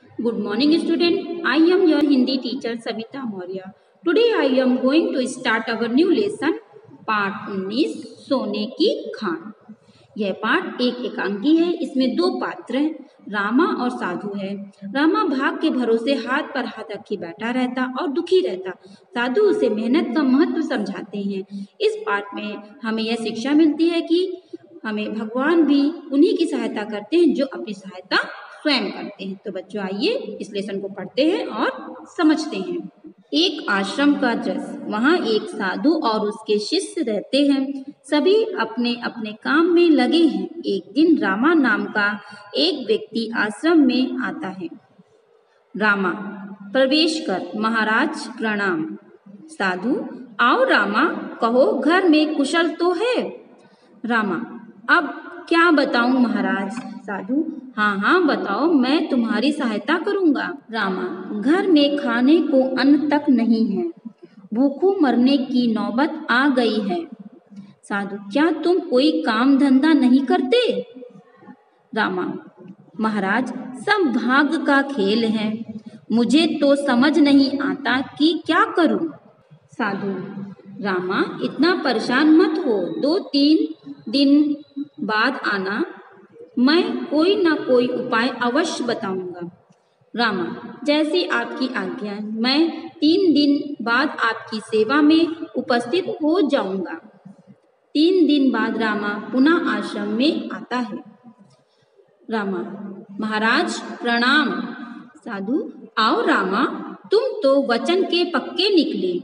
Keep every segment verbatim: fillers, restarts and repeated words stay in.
Good morning, student. I am your Hindi teacher Savita Maurya. Today I am going to start our new lesson, पाठ उन्नीस, सोने की खान। यह पाठ एक एकांकी है। इसमें दो पात्र हैं, रामा और साधु है। रामा भाग के भरोसे हाथ पर हाथ रखे बैठा रहता और दुखी रहता। साधु उसे मेहनत का महत्व समझाते हैं। इस पाठ में हमें यह शिक्षा मिलती है कि हमें भगवान भी उन्हीं की सहायता करते हैं जो अपनी सहायता स्वयं करते हैं। तो बच्चों आइए इस लेसन को पढ़ते हैं और समझते हैं। एक आश्रम का दृश्य। वहाँ एक साधु और उसके शिष्य रहते हैं। सभी अपने अपने काम में लगे हैं। एक दिन रामा नाम का एक व्यक्ति आश्रम में आता है। रामा, प्रवेश कर। महाराज प्रणाम। साधु, आओ रामा, कहो घर में कुशल तो है? रामा, अब क्या बताऊं महाराज? साधु, हाँ हाँ बताओ, मैं तुम्हारी सहायता करूंगा। रामा, घर में खाने को अन्न तक नहीं है, भूखों मरने की नौबत आ गई है। साधु, क्या तुम कोई काम धंधा नहीं करते? रामा, महाराज सब भाग्य का खेल है, मुझे तो समझ नहीं आता कि क्या करूं। साधु, रामा इतना परेशान मत हो, दो तीन दिन बाद आना, मैं कोई ना कोई उपाय अवश्य बताऊंगा। रामा, जैसी आपकी आज्ञा, मैं तीन दिन बाद आपकी सेवा में उपस्थित हो जाऊंगा। तीन दिन बाद रामा पुनः आश्रम में आता है। रामा, महाराज प्रणाम। साधु, आओ रामा, तुम तो वचन के पक्के निकले।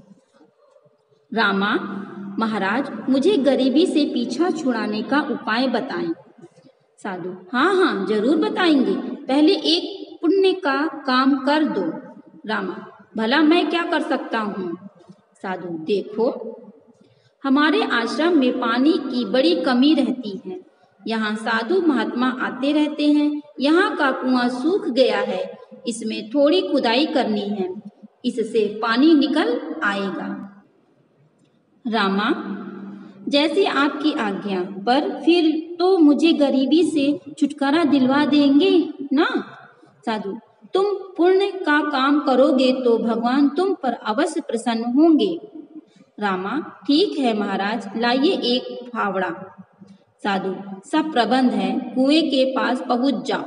रामा, महाराज मुझे गरीबी से पीछा छुड़ाने का उपाय बताएं। साधु, हाँ हाँ जरूर बताएंगे, पहले एक पुण्य का काम कर दो। रामा, भला मैं क्या कर सकता हूँ? साधु, देखो हमारे आश्रम में पानी की बड़ी कमी रहती है। यहाँ साधु महात्मा आते रहते हैं। यहाँ का कुआं सूख गया है, इसमें थोड़ी खुदाई करनी है, इससे पानी निकल आएगा। रामा, जैसी आपकी आज्ञा, पर फिर तो मुझे गरीबी से छुटकारा दिलवा देंगे ना? साधु, तुम पुण्य का काम करोगे तो भगवान तुम पर अवश्य प्रसन्न होंगे। रामा, ठीक है महाराज, लाइए एक फावड़ा। साधु, सब प्रबंध है, कुएं के पास पहुंच जाओ।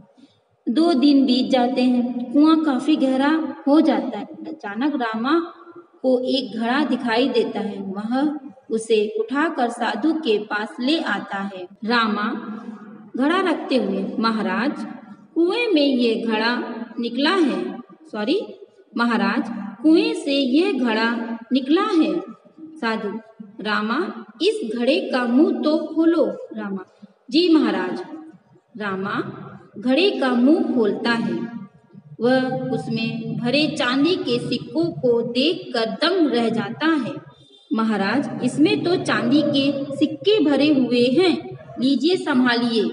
दो दिन बीत जाते हैं, कुआं काफी गहरा हो जाता है। अचानक रामा को एक घड़ा दिखाई देता है। वह उसे उठाकर साधु के पास ले आता है। रामा घड़ा रखते हुए, महाराज कुएं में ये घड़ा निकला है। सॉरी महाराज, कुएं से ये घड़ा निकला है। साधु, रामा इस घड़े का मुंह तो खोलो। रामा, जी महाराज। रामा घड़े का मुंह खोलता है। वह उसमें भरे चांदी के सिक्कों को देखकर दंग रह जाता है। महाराज, इसमें तो चांदी के सिक्के भरे हुए हैं, लीजिए संभालिए।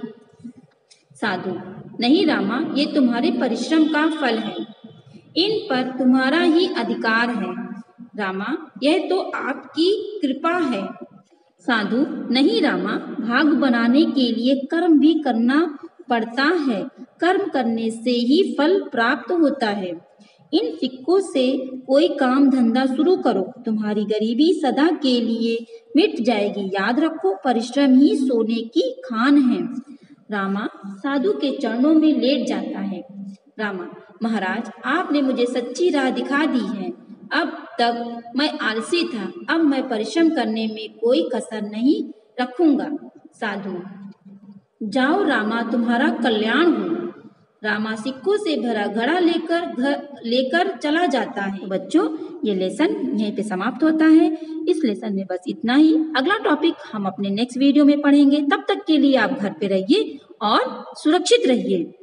साधु, नहीं रामा, ये तुम्हारे परिश्रम का फल है, इन पर तुम्हारा ही अधिकार है। रामा, यह तो आपकी कृपा है। साधु, नहीं रामा, भाग बनाने के लिए कर्म भी करना पड़ता है, कर्म करने से ही फल प्राप्त होता है। इन सिक्कों से कोई काम धंधा शुरू करो, तुम्हारी गरीबी सदा के लिए मिट जाएगी। याद रखो, परिश्रम ही सोने की खान है। रामा साधु के चरणों में लेट जाता है। रामा, महाराज आपने मुझे सच्ची राह दिखा दी है। अब तक मैं आलसी था, अब मैं परिश्रम करने में कोई कसर नहीं रखूंगा। साधु, जाओ रामा, तुम्हारा कल्याण हो। रामा सिक्कों से भरा घड़ा लेकर घर लेकर चला जाता है। बच्चों, ये लेसन यहीं पे समाप्त होता है। इस लेसन में बस इतना ही। अगला टॉपिक हम अपने नेक्स्ट वीडियो में पढ़ेंगे। तब तक के लिए आप घर पे रहिए और सुरक्षित रहिए।